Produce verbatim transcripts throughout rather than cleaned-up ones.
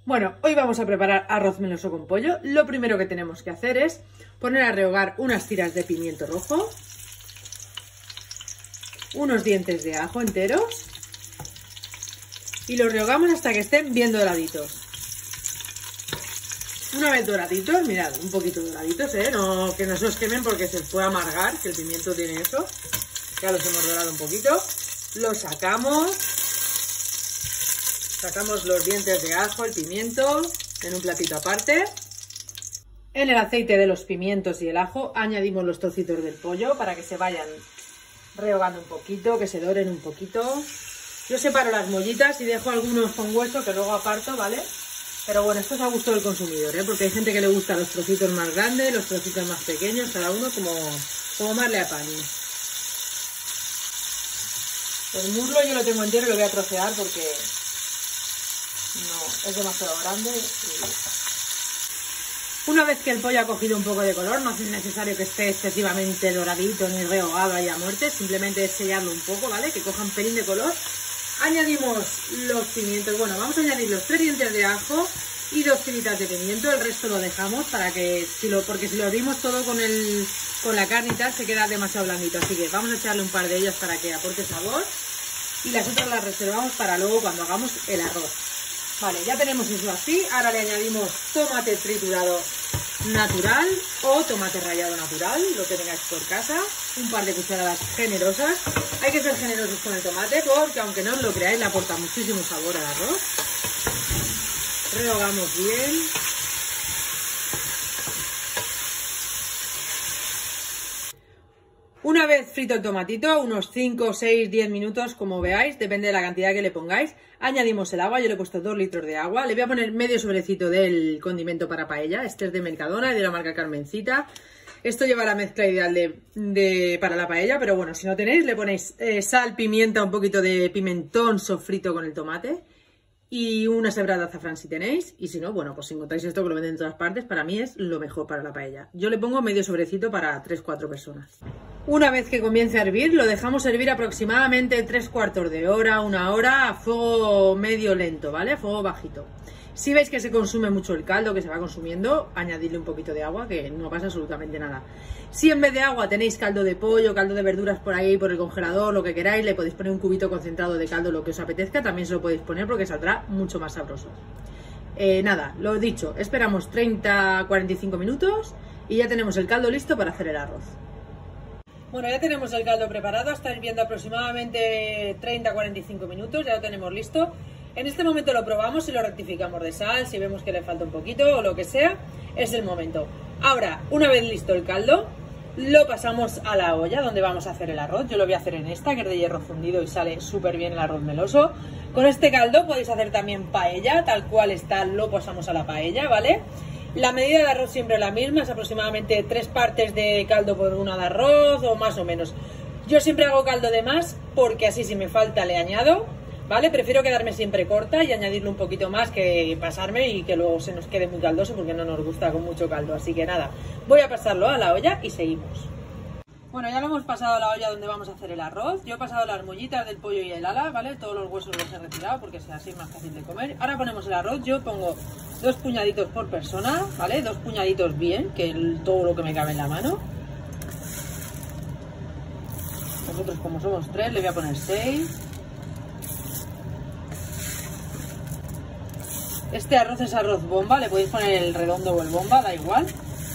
Bueno, hoy vamos a preparar arroz meloso con pollo. Lo primero que tenemos que hacer es poner a rehogar unas tiras de pimiento rojo, unos dientes de ajo enteros y los rehogamos hasta que estén bien doraditos. Una vez doraditos, mirad, un poquito doraditos, ¿eh? No, que no se os quemen porque se os puede amargar, que el pimiento tiene eso. Ya los hemos dorado un poquito. Los sacamos. Sacamos los dientes de ajo, el pimiento, en un platito aparte. En el aceite de los pimientos y el ajo añadimos los trocitos del pollo para que se vayan rehogando un poquito, que se doren un poquito. Yo separo las mollitas y dejo algunos con hueso que luego aparto, ¿vale? Pero bueno, esto es a gusto del consumidor, ¿eh? Porque hay gente que le gusta los trocitos más grandes, los trocitos más pequeños, cada uno como, como más le apañe. El muslo yo lo tengo entero y lo voy a trocear porque no, es demasiado grande. Y... Una vez que el pollo ha cogido un poco de color, no es necesario que esté excesivamente doradito ni rehogado ahí a muerte, simplemente es sellarlo un poco, ¿vale? Que coja un pelín de color. Añadimos los pimientos, bueno, vamos a añadir los tres dientes de ajo y dos tiritas de pimiento, el resto lo dejamos para que, si lo, porque si lo abrimos todo con, el, con la carne y tal, se queda demasiado blandito, así que vamos a echarle un par de ellas para que aporte sabor y las otras las reservamos para luego cuando hagamos el arroz. Vale, ya tenemos eso así, ahora le añadimos tomate triturado natural o tomate rallado natural, lo que tengáis por casa, un par de cucharadas generosas. Hay que ser generosos con el tomate porque aunque no os lo creáis le aporta muchísimo sabor al arroz. Rehogamos bien. Una vez frito el tomatito, unos cinco, seis, diez minutos, como veáis, depende de la cantidad que le pongáis, añadimos el agua. Yo le he puesto dos litros de agua, le voy a poner medio sobrecito del condimento para paella, este es de Mercadona y de la marca Carmencita. Esto lleva la mezcla ideal de, de, para la paella, pero bueno, si no tenéis, le ponéis eh, sal, pimienta, un poquito de pimentón sofrito con el tomate y una sembrada de azafrán si tenéis, y si no, bueno, pues si encontráis esto que lo venden en todas partes, para mí es lo mejor para la paella. Yo le pongo medio sobrecito para tres cuatro personas. Una vez que comience a hervir, lo dejamos hervir aproximadamente tres cuartos de hora, una hora, a fuego medio lento, ¿vale? A fuego bajito. Si veis que se consume mucho el caldo, que se va consumiendo, añadidle un poquito de agua, que no pasa absolutamente nada. Si en vez de agua tenéis caldo de pollo, caldo de verduras por ahí, por el congelador, lo que queráis, le podéis poner un cubito concentrado de caldo, lo que os apetezca, también se lo podéis poner porque saldrá mucho más sabroso. Eh, nada, lo dicho, esperamos treinta a cuarenta y cinco minutos y ya tenemos el caldo listo para hacer el arroz. Bueno, ya tenemos el caldo preparado, está hirviendo aproximadamente treinta a cuarenta y cinco minutos, ya lo tenemos listo. En este momento lo probamos y lo rectificamos de sal, si vemos que le falta un poquito o lo que sea, es el momento. Ahora, una vez listo el caldo, lo pasamos a la olla donde vamos a hacer el arroz. Yo lo voy a hacer en esta, que es de hierro fundido y sale súper bien el arroz meloso. Con este caldo podéis hacer también paella, tal cual está, lo pasamos a la paella, ¿vale? La medida de arroz siempre es la misma, es aproximadamente tres partes de caldo por una de arroz o más o menos. Yo siempre hago caldo de más porque así si me falta le añado, ¿vale? Prefiero quedarme siempre corta y añadirle un poquito más que pasarme y que luego se nos quede muy caldoso porque no nos gusta con mucho caldo. Así que nada, voy a pasarlo a la olla y seguimos. Bueno, ya lo hemos pasado a la olla donde vamos a hacer el arroz. Yo he pasado las mollitas del pollo y el ala, ¿vale? Todos los huesos los he retirado porque sea así más fácil de comer. Ahora ponemos el arroz. Yo pongo dos puñaditos por persona, ¿vale? Dos puñaditos bien, que el, todo lo que me cabe en la mano. Nosotros como somos tres, le voy a poner seis. Este arroz es arroz bomba, le podéis poner el redondo o el bomba, da igual.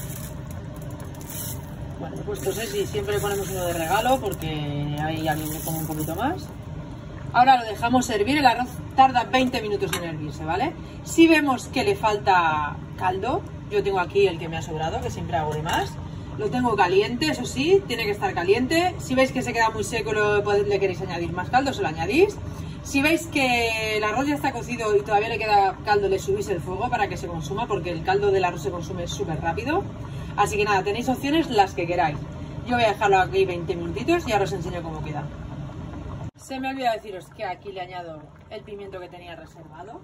Bueno, he puesto seis y siempre le ponemos uno de regalo porque ahí alguien le pone un poquito más. Ahora lo dejamos hervir, el arroz tarda veinte minutos en hervirse, ¿vale? Si vemos que le falta caldo, yo tengo aquí el que me ha sobrado, que siempre hago de más. Lo tengo caliente, eso sí, tiene que estar caliente. Si veis que se queda muy seco y le queréis añadir más caldo, se lo añadís. Si veis que el arroz ya está cocido y todavía le queda caldo, le subís el fuego para que se consuma, porque el caldo del arroz se consume súper rápido. Así que nada, tenéis opciones las que queráis. Yo voy a dejarlo aquí veinte minutitos y ahora os enseño cómo queda. Se me olvidó deciros que aquí le añado el pimiento que tenía reservado,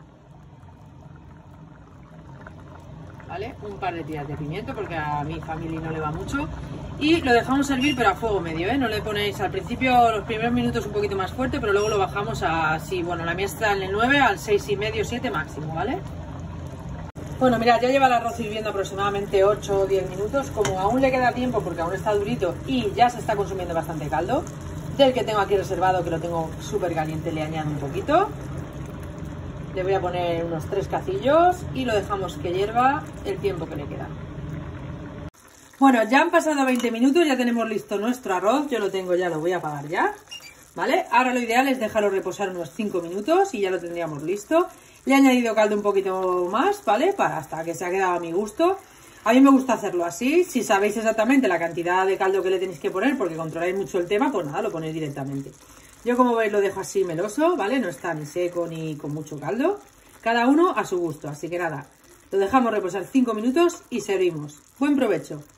¿vale? Un par de tiras de pimiento porque a mi familia no le va mucho. Y lo dejamos hervir pero a fuego medio, ¿eh? No le ponéis al principio los primeros minutos un poquito más fuerte, pero luego lo bajamos a, sí, bueno, la mía está en el nueve, al seis y medio, siete máximo, ¿vale? Bueno, mirad, ya lleva el arroz hirviendo aproximadamente ocho o diez minutos. Como aún le queda tiempo porque aún está durito y ya se está consumiendo bastante caldo, del que tengo aquí reservado, que lo tengo súper caliente, le añado un poquito. Le voy a poner unos tres cacillos y lo dejamos que hierva el tiempo que le queda. Bueno, ya han pasado veinte minutos, ya tenemos listo nuestro arroz. Yo lo tengo ya, lo voy a apagar ya, ¿vale? Ahora lo ideal es dejarlo reposar unos cinco minutos y ya lo tendríamos listo. Le he añadido caldo un poquito más, ¿vale? Para hasta que se ha quedado a mi gusto. A mí me gusta hacerlo así. Si sabéis exactamente la cantidad de caldo que le tenéis que poner, porque controláis mucho el tema, pues nada, lo ponéis directamente. Yo, como veis, lo dejo así meloso, ¿vale? No está ni seco ni con mucho caldo. Cada uno a su gusto. Así que nada, lo dejamos reposar cinco minutos y servimos. Buen provecho.